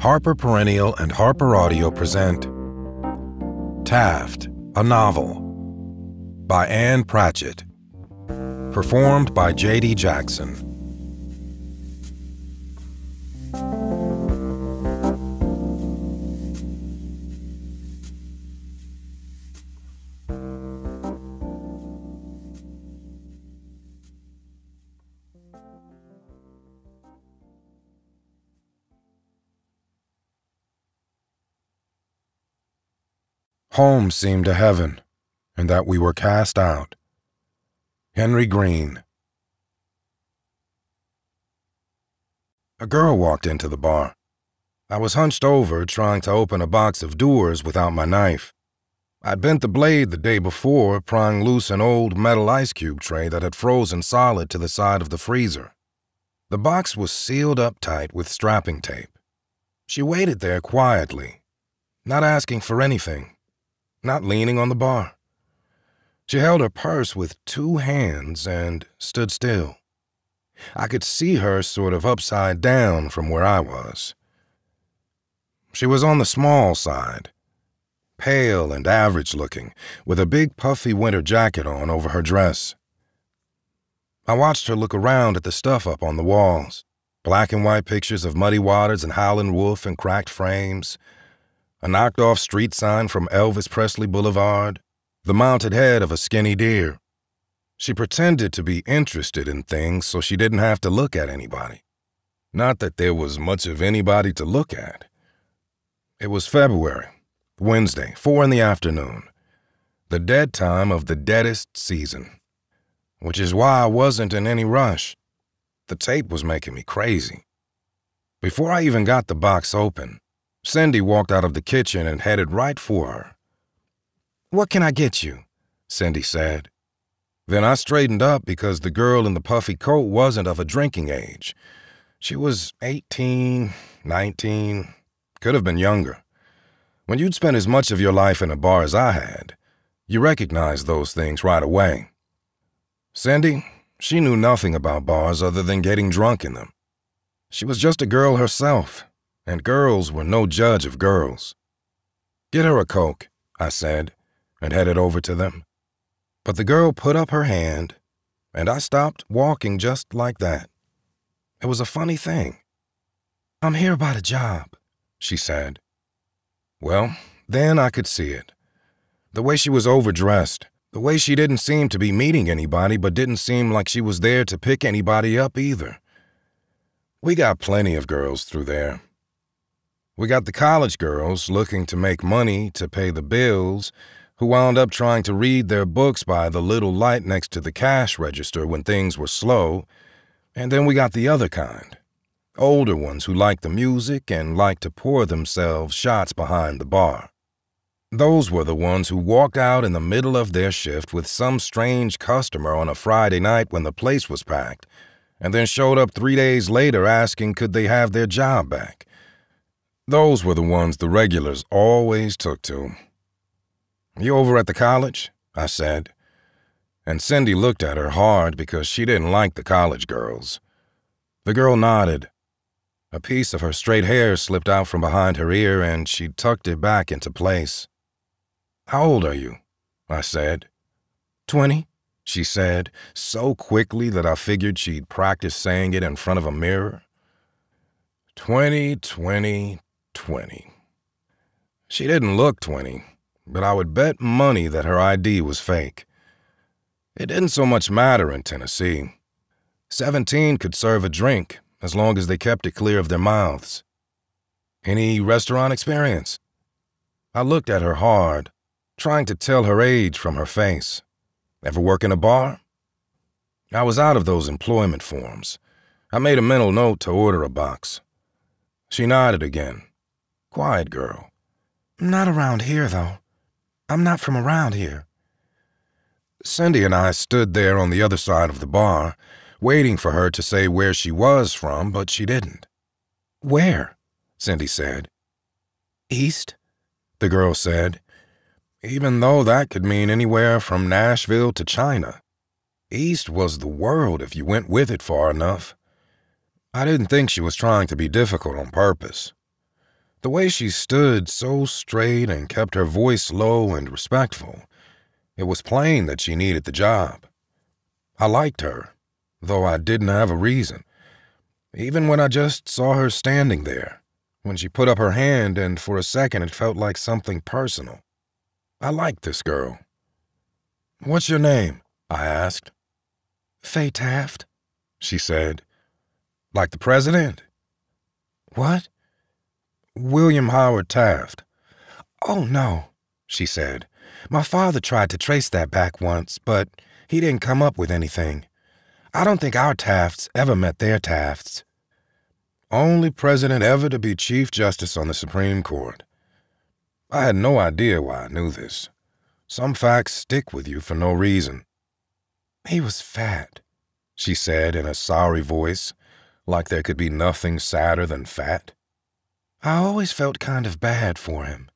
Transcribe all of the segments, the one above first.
Harper Perennial and Harper Audio present Taft, a Novel by Ann Patchett. Performed by J.D. Jackson. Home seemed a heaven, and that we were cast out. Henry Green. A girl walked into the bar. I was hunched over trying to open a box of Doers without my knife. I'd bent the blade the day before, prying loose an old metal ice cube tray that had frozen solid to the side of the freezer. The box was sealed up tight with strapping tape. She waited there quietly, not asking for anything. Not leaning on the bar. She held her purse with two hands and stood still. I could see her sort of upside down from where I was. She was on the small side, pale and average-looking, with a big puffy winter jacket on over her dress. I watched her look around at the stuff up on the walls, black and white pictures of Muddy Waters and Howlin' Wolf in cracked frames, a knocked-off street sign from Elvis Presley Boulevard, the mounted head of a skinny deer. She pretended to be interested in things so she didn't have to look at anybody. Not that there was much of anybody to look at. It was February, Wednesday, 4 in the afternoon, the dead time of the deadest season, which is why I wasn't in any rush. The tape was making me crazy. Before I even got the box open, Cindy walked out of the kitchen and headed right for her. "What can I get you?" Cindy said. Then I straightened up because the girl in the puffy coat wasn't of a drinking age. She was 18, 19, could have been younger. When you'd spent as much of your life in a bar as I had, you recognized those things right away. Cindy, she knew nothing about bars other than getting drunk in them. She was just a girl herself. And girls were no judge of girls. "Get her a Coke," I said, and headed over to them. But the girl put up her hand, and I stopped walking just like that. It was a funny thing. "I'm here about a job," she said. Well, then I could see it. The way she was overdressed, the way she didn't seem to be meeting anybody but didn't seem like she was there to pick anybody up either. We got plenty of girls through there. We got the college girls looking to make money to pay the bills who wound up trying to read their books by the little light next to the cash register when things were slow, and then we got the other kind, older ones who liked the music and liked to pour themselves shots behind the bar. Those were the ones who walked out in the middle of their shift with some strange customer on a Friday night when the place was packed, and then showed up 3 days later asking could they have their job back. Those were the ones the regulars always took to. "You over at the college?" I said. And Cindy looked at her hard because she didn't like the college girls. The girl nodded. A piece of her straight hair slipped out from behind her ear and she tucked it back into place. "How old are you?" I said. 20, she said, so quickly that I figured she'd practiced saying it in front of a mirror. 20. She didn't look 20, but I would bet money that her ID was fake. It didn't so much matter in Tennessee. 17 could serve a drink as long as they kept it clear of their mouths. "Any restaurant experience?" I looked at her hard, trying to tell her age from her face. "Ever work in a bar?" I was out of those employment forms. I made a mental note to order a box. She nodded again. Quiet girl. "Not around here, though. I'm not from around here." Cindy and I stood there on the other side of the bar, waiting for her to say where she was from, but she didn't. "Where?" Cindy said. "East," the girl said, even though that could mean anywhere from Nashville to China. East was the world if you went with it far enough. I didn't think she was trying to be difficult on purpose. The way she stood so straight and kept her voice low and respectful, it was plain that she needed the job. I liked her, though I didn't have a reason. Even when I just saw her standing there, when she put up her hand and for a second it felt like something personal. I liked this girl. "What's your name?" I asked. "Fay Taft," she said. "Like the president?" "What?" "William Howard Taft." "Oh, no," she said. "My father tried to trace that back once, but he didn't come up with anything. I don't think our Tafts ever met their Tafts." Only president ever to be Chief Justice on the Supreme Court. I had no idea why I knew this. Some facts stick with you for no reason. "He was fat," she said in a sorry voice, like there could be nothing sadder than fat. "I always felt kind of bad for him."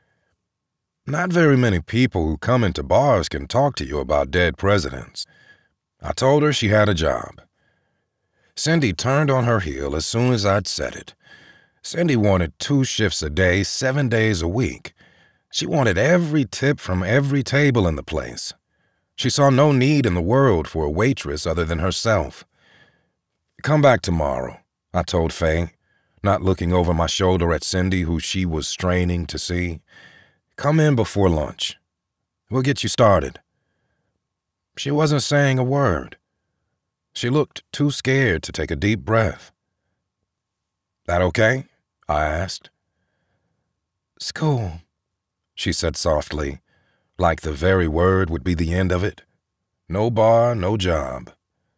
Not very many people who come into bars can talk to you about dead presidents. I told her she had a job. Cindy turned on her heel as soon as I'd said it. Cindy wanted 2 shifts a day, 7 days a week. She wanted every tip from every table in the place. She saw no need in the world for a waitress other than herself. "Come back tomorrow," I told Fay, not looking over my shoulder at Cindy, who she was straining to see. "Come in before lunch. We'll get you started." She wasn't saying a word. She looked too scared to take a deep breath. "That okay?" I asked. "School," she said softly, like the very word would be the end of it. No bar, no job.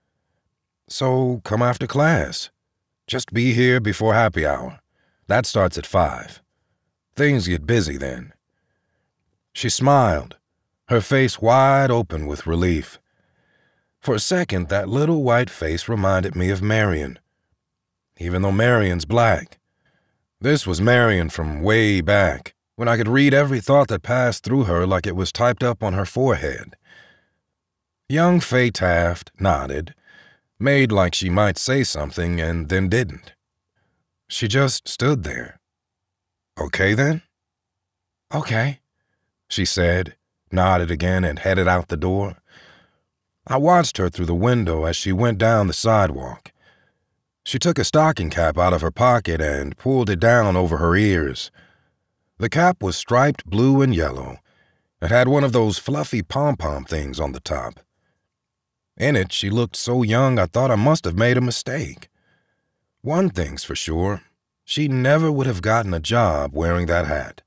"So come after class. Just be here before happy hour. That starts at 5. Things get busy then." She smiled, her face wide open with relief. For a second, that little white face reminded me of Marion, even though Marion's black. This was Marion from way back, when I could read every thought that passed through her like it was typed up on her forehead. Young Fay Taft nodded, made like she might say something, and then didn't. She just stood there. "Okay, then?" "Okay," she said, nodded again, and headed out the door. I watched her through the window as she went down the sidewalk. She took a stocking cap out of her pocket and pulled it down over her ears. The cap was striped blue and yellow. It had one of those fluffy pom-pom things on the top. In it, she looked so young I thought I must have made a mistake. One thing's for sure, she never would have gotten a job wearing that hat.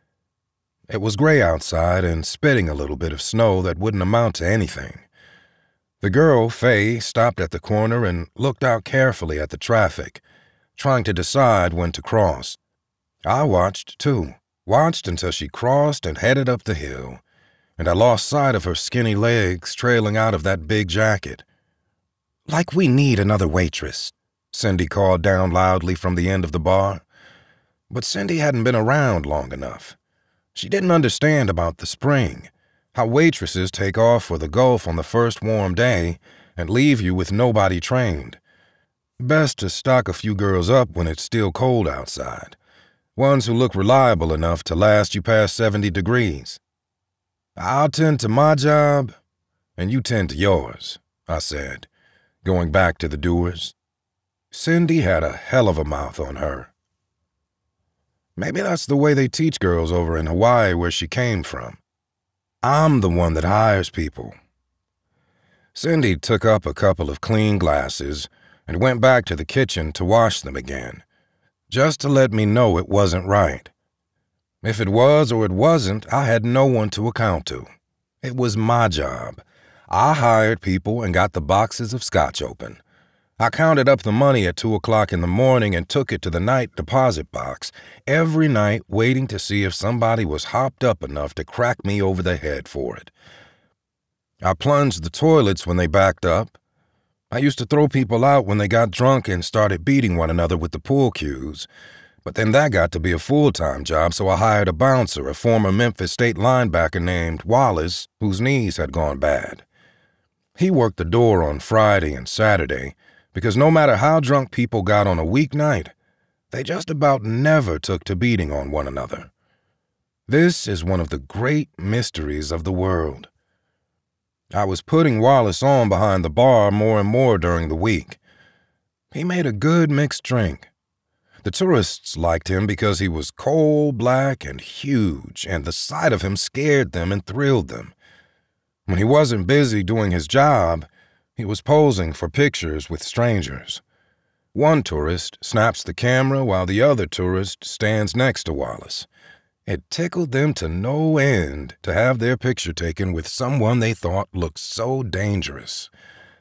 It was gray outside and spitting a little bit of snow that wouldn't amount to anything. The girl, Fay, stopped at the corner and looked out carefully at the traffic, trying to decide when to cross. I watched, too, watched until she crossed and headed up the hill, and I lost sight of her skinny legs trailing out of that big jacket. "Like we need another waitress," Cindy called down loudly from the end of the bar. But Cindy hadn't been around long enough. She didn't understand about the spring, how waitresses take off for the Gulf on the first warm day and leave you with nobody trained. Best to stock a few girls up when it's still cold outside, ones who look reliable enough to last you past 70 degrees. "I'll tend to my job, and you tend to yours," I said, going back to the doers. Cindy had a hell of a mouth on her. Maybe that's the way they teach girls over in Hawaii where she came from. I'm the one that hires people. Cindy took up a couple of clean glasses and went back to the kitchen to wash them again, just to let me know it wasn't right. If it was or it wasn't, I had no one to account to. It was my job. I hired people and got the boxes of scotch open. I counted up the money at 2 o'clock in the morning and took it to the night deposit box, every night waiting to see if somebody was hopped up enough to crack me over the head for it. I plunged the toilets when they backed up. I used to throw people out when they got drunk and started beating one another with the pool cues. But then that got to be a full-time job, so I hired a bouncer, a former Memphis state linebacker named Wallace, whose knees had gone bad. He worked the door on Friday and Saturday, because no matter how drunk people got on a weeknight, They just about never took to beating on one another. This is one of the great mysteries of the world. I was putting Wallace on behind the bar more and more during the week. He made a good mixed drink. The tourists liked him because he was coal black and huge, and the sight of him scared them and thrilled them. When he wasn't busy doing his job, he was posing for pictures with strangers. One tourist snaps the camera while the other tourist stands next to Wallace. It tickled them to no end to have their picture taken with someone they thought looked so dangerous.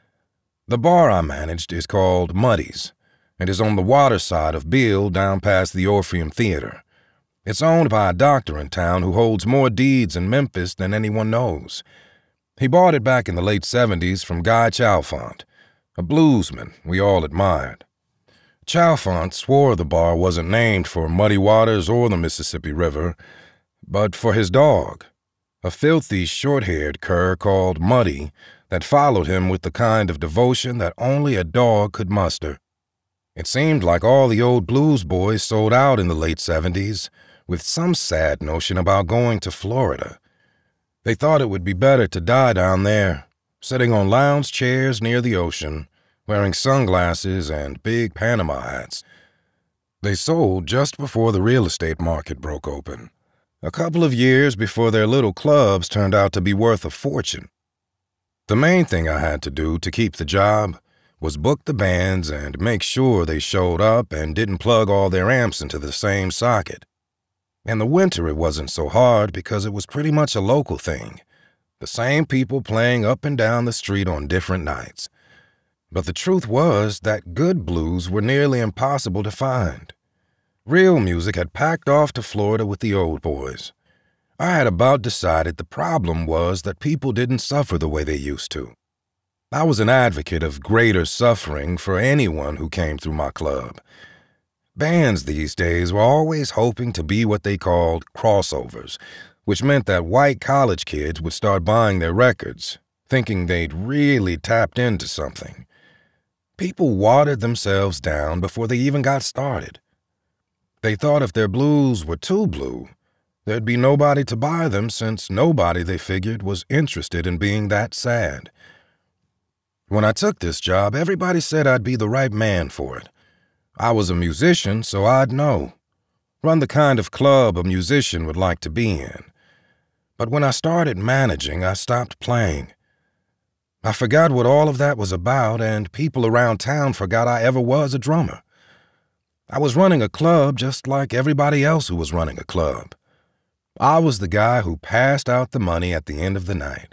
The bar I managed is called Muddy's and is on the water side of Beale down past the Orpheum Theater. It's owned by a doctor in town who holds more deeds in Memphis than anyone knows. He bought it back in the late 70s from Guy Chalfant, a bluesman we all admired. Chalfant swore the bar wasn't named for muddy waters or the Mississippi River, but for his dog, a filthy, short-haired cur called Muddy that followed him with the kind of devotion that only a dog could muster. It seemed like all the old blues boys sold out in the late 70s with some sad notion about going to Florida. They thought it would be better to die down there, sitting on lounge chairs near the ocean, wearing sunglasses and big Panama hats. They sold just before the real estate market broke open, a couple of years before their little clubs turned out to be worth a fortune. The main thing I had to do to keep the job was book the bands and make sure they showed up and didn't plug all their amps into the same socket. In the winter it wasn't so hard because it was pretty much a local thing, the same people playing up and down the street on different nights. But the truth was that good blues were nearly impossible to find. Real music had packed off to Florida with the old boys. I had about decided the problem was that people didn't suffer the way they used to. I was an advocate of greater suffering for anyone who came through my club. Bands these days were always hoping to be what they called crossovers, which meant that white college kids would start buying their records, thinking they'd really tapped into something. People watered themselves down before they even got started. They thought if their blues were too blue, there'd be nobody to buy them since nobody, they figured, was interested in being that sad. When I took this job, everybody said I'd be the right man for it. I was a musician, so I'd know. Run the kind of club a musician would like to be in. But when I started managing, I stopped playing. I forgot what all of that was about, and people around town forgot I ever was a drummer. I was running a club just like everybody else who was running a club. I was the guy who passed out the money at the end of the night.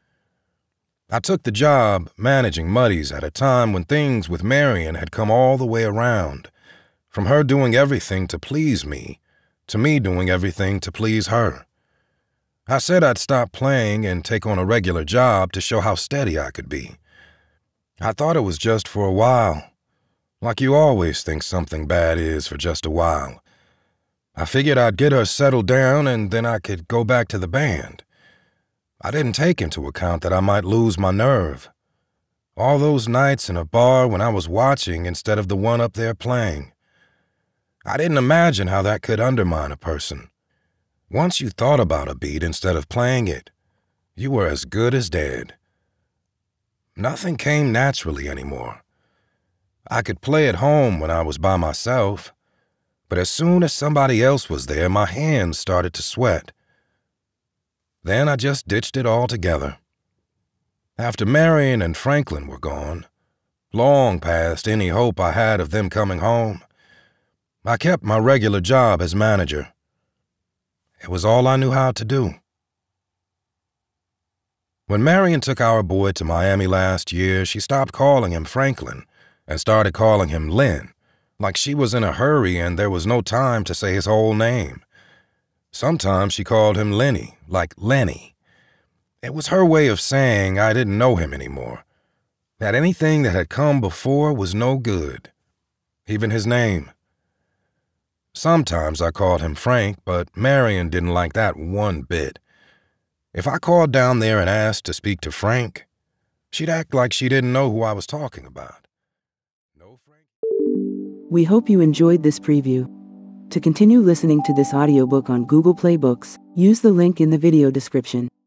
I took the job managing Muddy's at a time when things with Marion had come all the way around, from her doing everything to please me to me doing everything to please her. I said I'd stop playing and take on a regular job to show how steady I could be. I thought it was just for a while, like you always think something bad is for just a while. I figured I'd get her settled down and then I could go back to the band. I didn't take into account that I might lose my nerve. All those nights in a bar when I was watching instead of the one up there playing. I didn't imagine how that could undermine a person. Once you thought about a beat instead of playing it, you were as good as dead. Nothing came naturally anymore. I could play at home when I was by myself, but as soon as somebody else was there, my hands started to sweat. Then I just ditched it altogether. After Marion and Franklin were gone, long past any hope I had of them coming home, I kept my regular job as manager. It was all I knew how to do. When Marion took our boy to Miami last year, she stopped calling him Franklin and started calling him Len, like she was in a hurry and there was no time to say his whole name. Sometimes she called him Lenny, like Lenny. It was her way of saying I didn't know him anymore, that anything that had come before was no good, even his name. Sometimes I called him Frank, but Marion didn't like that one bit. If I called down there and asked to speak to Frank, she'd act like she didn't know who I was talking about. No, Frank? We hope you enjoyed this preview. To continue listening to this audiobook on Google Play Books, use the link in the video description.